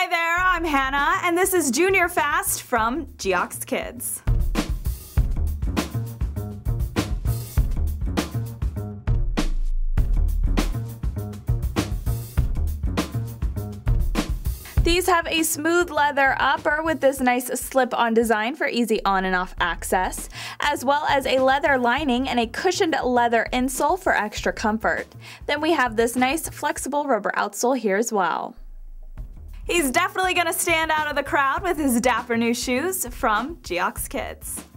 Hi there, I'm Hannah, and this is Junior Fast from Geox Kids. These have a smooth leather upper with this nice slip-on design for easy on and off access, as well as a leather lining and a cushioned leather insole for extra comfort. Then we have this nice flexible rubber outsole here as well. He's definitely going to stand out of the crowd with his dapper new shoes from Geox Kids.